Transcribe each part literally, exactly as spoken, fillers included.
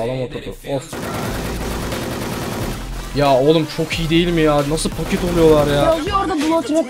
Sağlam oturdu. Of. Ya oğlum çok iyi değil mi ya? Nasıl paket oluyorlar ya? Yazıyor orada Blood.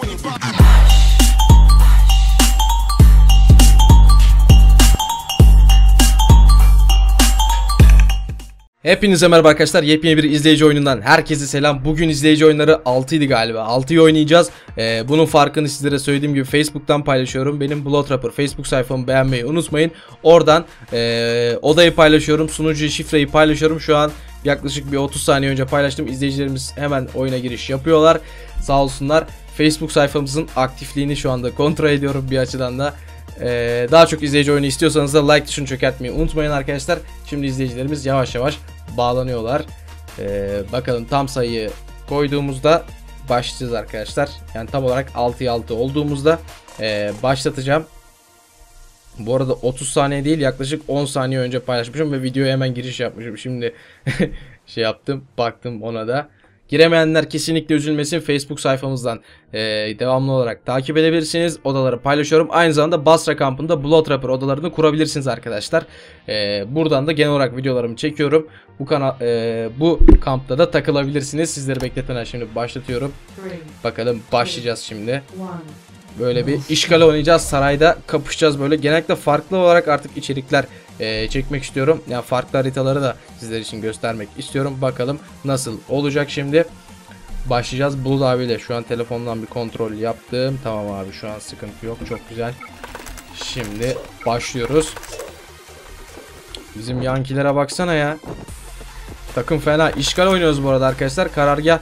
Hepinize merhaba arkadaşlar. Yepyeni bir izleyici oyunundan herkese selam. Bugün izleyici oyunları altı idi galiba. altıyı oynayacağız. Ee, bunun farkını sizlere söylediğim gibi Facebook'tan paylaşıyorum. Benim Blood Facebook sayfamı beğenmeyi unutmayın. Oradan ee, odayı paylaşıyorum. Sunucuyu, şifreyi paylaşıyorum. Şu an yaklaşık bir otuz saniye önce paylaştım. İzleyicilerimiz hemen oyuna giriş yapıyorlar. Sağ olsunlar. Facebook sayfamızın aktifliğini şu anda kontrol ediyorum bir açıdan da. Ee, daha çok izleyici oyunu istiyorsanız da like tuşunu çökertmeyi unutmayın arkadaşlar. Şimdi izleyicilerimiz yavaş yavaş bağlanıyorlar. Ee, bakalım tam sayıyı koyduğumuzda başlayacağız arkadaşlar. Yani tam olarak altıya altı olduğumuzda e, başlatacağım. Bu arada otuz saniye değil, yaklaşık on saniye önce paylaşmışım ve videoya hemen giriş yapmışım. Şimdi şey yaptım, baktım ona da. Giremeyenler kesinlikle üzülmesin. Facebook sayfamızdan e, devamlı olarak takip edebilirsiniz. Odaları paylaşıyorum. Aynı zamanda Basra kampında Blood Rapper odalarını kurabilirsiniz arkadaşlar. E, buradan da genel olarak videolarımı çekiyorum. Bu kanal, e, bu kampta da takılabilirsiniz. Sizleri bekletmeden şimdi başlatıyorum. Bakalım başlayacağız şimdi. Böyle bir işgal oynayacağız. Sarayda kapışacağız böyle. Genellikle farklı olarak artık içerikler e, çekmek istiyorum. Yani farklı haritaları da sizler için göstermek istiyorum. Bakalım nasıl olacak şimdi. Başlayacağız. Bulut abiyle şu an telefondan bir kontrol yaptım. Tamam abi, şu an sıkıntı yok. Çok güzel. Şimdi başlıyoruz. Bizim yankilere baksana ya. Takım fena. İşgal oynuyoruz bu arada arkadaşlar. Karargah.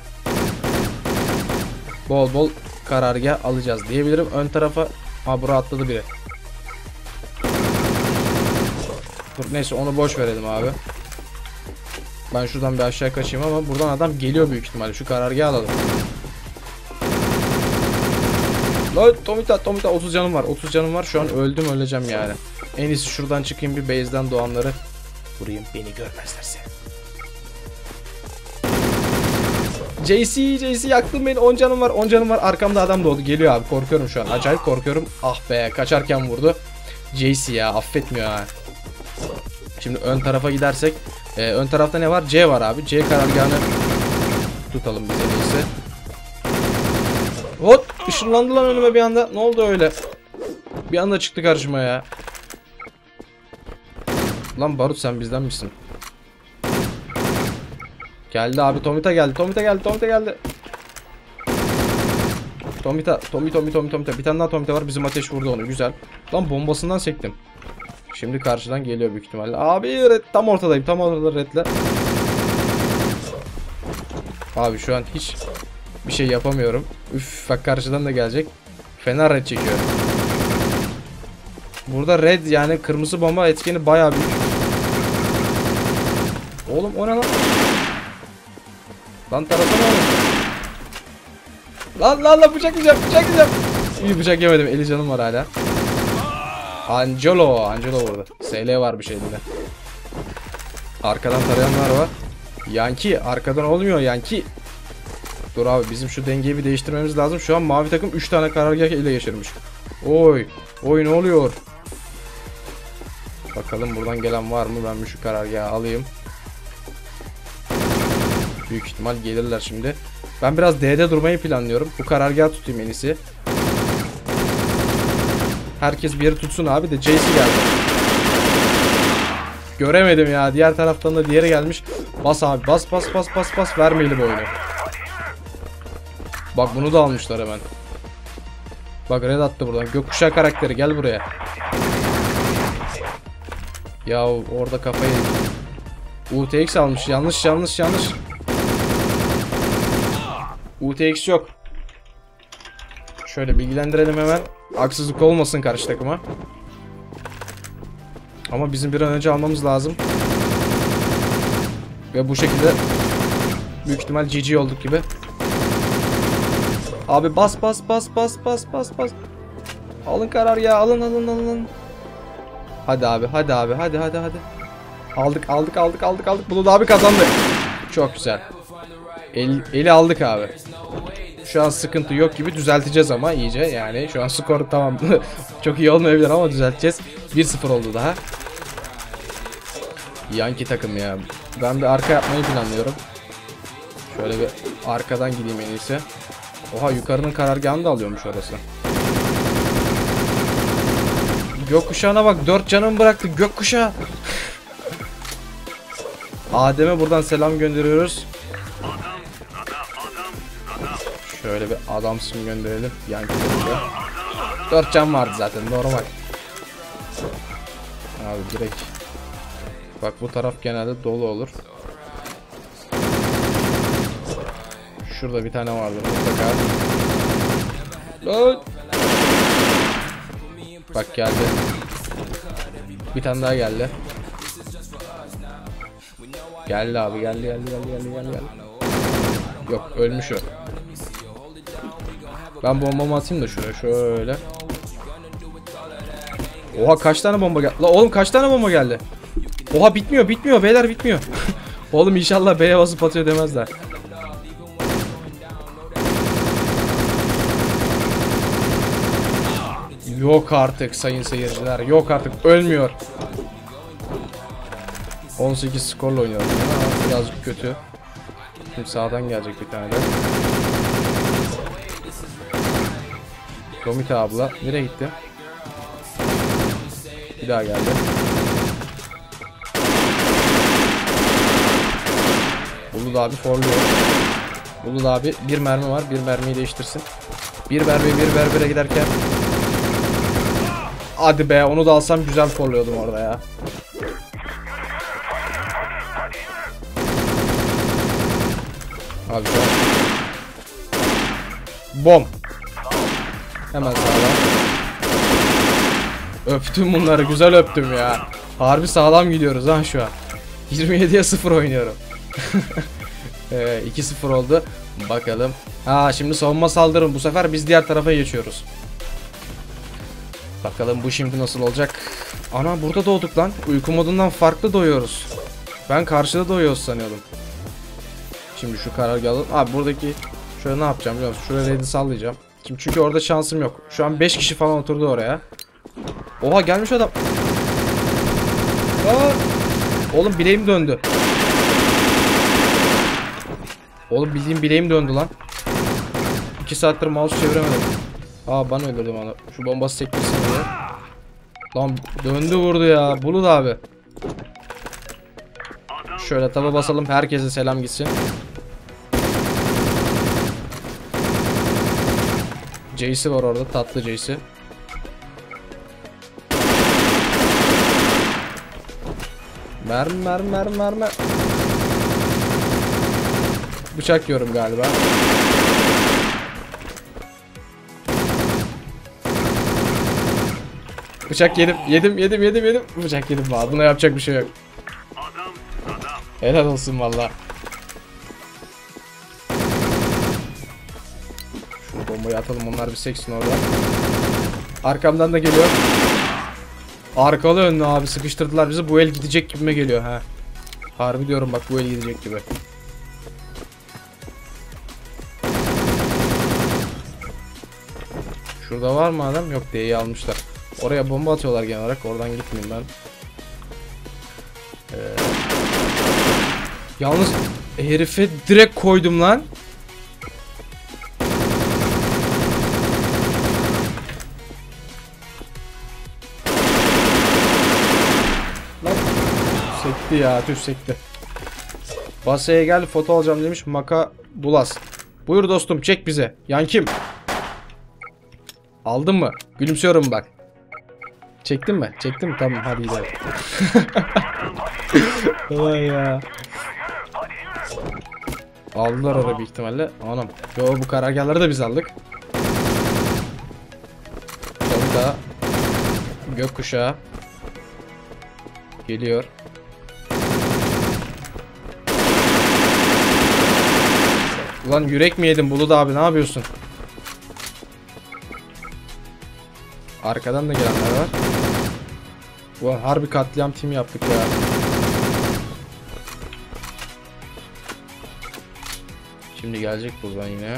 Bol bol karargah alacağız diyebilirim. Ön tarafa, ha buraya atladı biri. Dur neyse, onu boş verelim abi. Ben şuradan bir aşağı kaçayım ama buradan adam geliyor büyük ihtimalle. Şu karargahı alalım. Lan Tomita Tomita otuz canım var. otuz canım var. Şu an öldüm, öleceğim yani. En iyisi şuradan çıkayım, bir base'den doğanları vurayım. Beni görmezlerse. J C, J C yaktın beni. on canım var, on canım var. Arkamda adam doğdu. Geliyor abi. Korkuyorum şu an. Acayip korkuyorum. Ah be, kaçarken vurdu. J C ya, affetmiyor ha. Şimdi ön tarafa gidersek. Ee, ön tarafta ne var? C var abi. C karargahını tutalım biz en iyisi. Hop! Işınlandı lan önüme bir anda. Ne oldu öyle? Bir anda çıktı karşıma ya. Lan Barut, sen bizden misin? Geldi abi, Tomita geldi. Tomita geldi. Tomita geldi. Tomita, Tomi Tomi Tomi Tomita. Bir tane daha Tomita var. Bizim ateş vurdu onu. Güzel. Lan bombasından sektim. Şimdi karşıdan geliyor büyük ihtimalle. Abi red, tam ortadayım. Tam ortada redle. Abi şu an hiç bir şey yapamıyorum. Üf, bak karşıdan da gelecek. Fena red çekiyor. Burada red, yani kırmızı bomba etkeni bayağı büyük. Oğlum o ne lan? Lan tarafına oğlum. Lan lan lan, bıçak yiyeceğim, bıçak yiyeceğim. İyi, bıçak yemedim, eli canım var hala. Angelo, Angelo vurdu. S L var bir şey elinde. Arkadan tarayanlar var. Yankee, arkadan olmuyor Yankee. Dur abi, bizim şu dengeyi bir değiştirmemiz lazım. Şu an mavi takım üç tane karargah ile geçirmiş. Oy, oy ne oluyor? Bakalım buradan gelen var mı? Ben şu karargahı alayım. Büyük ihtimal gelirler şimdi. Ben biraz D'de durmayı planlıyorum. Bu karargahı tutayım en iyisi. Herkes bir yeri tutsun abi de. J C geldi. Göremedim ya. Diğer taraftan da diğeri gelmiş. Bas abi. Bas bas bas bas bas. Vermeyeli bu oyunu. Bak bunu da almışlar hemen. Bak red attı buradan. Gökkuşağı karakteri gel buraya. Ya orada kafayı. U T X almış. Yanlış yanlış yanlış. U T X yok. Şöyle bilgilendirelim hemen. Haksızlık olmasın karşı takıma. Ama bizim bir an önce almamız lazım. Ve bu şekilde büyük ihtimal G G olduk gibi. Abi bas bas bas bas bas bas bas. Alın karar ya, alın alın alın. Hadi abi, hadi abi, hadi hadi hadi. Aldık aldık aldık aldık aldık. Bulut abi kazandı. Çok güzel. El, eli aldık abi. Şu an sıkıntı yok gibi, düzelteceğiz ama iyice yani. Şu an skor tamam. Çok iyi olmayabilir ama düzelteceğiz. bir sıfır oldu daha. Yankee takım ya. Ben bir arka yapmayı planlıyorum. Şöyle bir arkadan gideyim en iyisi. Oha, yukarının karargahını da alıyormuş orası. Gökkuşağına bak, dört canım bıraktı gökkuşağı. Adem'e buradan selam gönderiyoruz. Şöyle bir adamsın gönderelim. Yankee dört can vardı zaten, normal. Abi direkt. Bak bu taraf genelde dolu olur. Şurada bir tane vardı mutlaka. Lan. Bak geldi. Bir tane daha geldi. Geldi abi, geldi geldi geldi geldi geldi. geldi. Yok, ölmüş o. Ben bombamı atayım da şuraya şöyle. Oha, kaç tane bomba geldi? La oğlum, kaç tane bomba geldi? Oha, bitmiyor bitmiyor beyler, bitmiyor. Oğlum inşallah B'ye basıp atıyor demezler. Yok artık sayın seyirciler, yok artık, ölmüyor. on sekiz skorla oynuyorum. Birazcık kötü. Şimdi sağdan gelecek bir tane de. Komite abla nereye gitti? Bir daha geldi. Bulut abi forluyor. Bulut abi bir mermi var, bir mermiyi değiştirsin. Bir berbe bir berbere giderken. Hadi be, onu da alsam güzel forluyordum orada ya. Abi şu an. Bom. Hemen sağlam. Öptüm bunları, güzel öptüm ya. Harbi sağlam gidiyoruz ha şu an. yirmi yediye sıfır oynuyorum. ee, iki sıfır oldu. Bakalım. Ha, şimdi savunma saldırın. Bu sefer biz diğer tarafa geçiyoruz. Bakalım bu şimdi nasıl olacak. Ana, burada doğduk lan. Uyku modundan farklı doyuyoruz. Ben karşıda doyuyoruz sanıyordum. Şimdi şu karargahı alalım. Abi buradaki şöyle ne yapacağım biliyor musun? Şuraya red'i sallayacağım. Şimdi çünkü orada şansım yok. Şu an beş kişi falan oturdu oraya. Oha, gelmiş adam. Aa! Oğlum bileğim döndü. Oğlum bildiğim bileğim döndü lan. iki saattir mouse çeviremedim. Aa, ben öldürdüm onu. Şu bombası sektirsin diye. Lan döndü vurdu ya. Bulut abi. Şöyle taba basalım. Herkese selam gitsin. Jayce'i var orada. Tatlı Jayce'i. Mermi mermi mermi mermi. Bıçak yiyorum galiba. Bıçak yedim yedim yedim yedim yedim. Bıçak yedim valla. Buna yapacak bir şey yok. Helal olsun valla. Şu bombayı atalım, onlar bir seksin orada. Arkamdan da geliyor. Arkalı önlü abi, sıkıştırdılar bizi. Bu el gidecek gibime geliyor ha. Harbi diyorum bak, bu el gidecek gibi. Şurada var mı adam? Yok, D'yi almışlar. Oraya bomba atıyorlar genel olarak. Oradan gitmeyeyim ben. Ee, yalnız herife direkt koydum lan. Lan sekti ya, tüh sekti. Basaya gel, foto alacağım demiş Maka Bulas. Buyur dostum, çek bize. Yan kim? Aldın mı? Gülümsüyorum bak. Çektin mi? Çektim mi? Tamam, hadi gidelim. Ulan ya. Aldılar orada büyük ihtimalle. Anam. Yo, bu karargahları da biz aldık. Sonra gökkuşağı geliyor. Ulan yürek mi yedin Bulut abi, ne yapıyorsun? Arkadan da gelenler var. Ulan harbi katliam team yaptık ya. Şimdi gelecek buradan yine.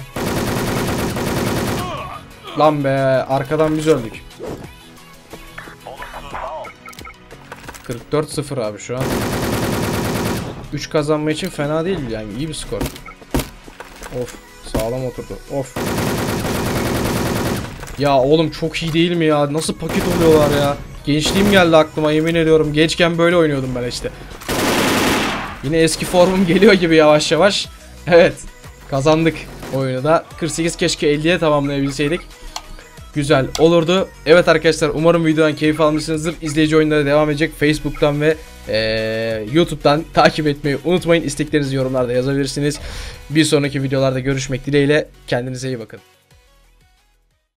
Lan be, arkadan biz öldük. kırk dört sıfır abi şu an. üç kazanma için fena değil yani, iyi bir skor. Of, sağlam oturdu. Of. Ya oğlum çok iyi değil mi ya? Nasıl paket oluyorlar ya? Gençliğim geldi aklıma, yemin ediyorum. Gençken böyle oynuyordum ben işte. Yine eski formum geliyor gibi yavaş yavaş. Evet, kazandık oyunu da. kırk sekiz, keşke elliye tamamlayabilseydik. Güzel olurdu. Evet arkadaşlar, umarım videodan keyif almışsınızdır. İzleyici oyunlara devam edecek. Facebook'tan ve ee, YouTube'dan takip etmeyi unutmayın. İsteklerinizi yorumlarda yazabilirsiniz. Bir sonraki videolarda görüşmek dileğiyle. Kendinize iyi bakın.